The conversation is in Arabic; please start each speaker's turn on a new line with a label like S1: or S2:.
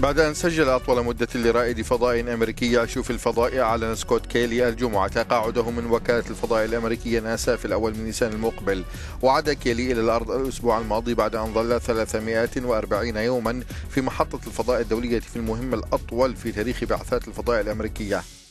S1: بعد أن سجل أطول مدة لرائد فضاء أمريكي يعيش في الفضاء، أعلن سكوت كيلي الجمعة تقاعده من وكالة الفضاء الأمريكية ناسا في الأول من نيسان المقبل. وعاد كيلي إلى الأرض الأسبوع الماضي بعد أن ظل 340 يوما في محطة الفضاء الدولية في المهمة الأطول في تاريخ بعثات الفضاء الأمريكية.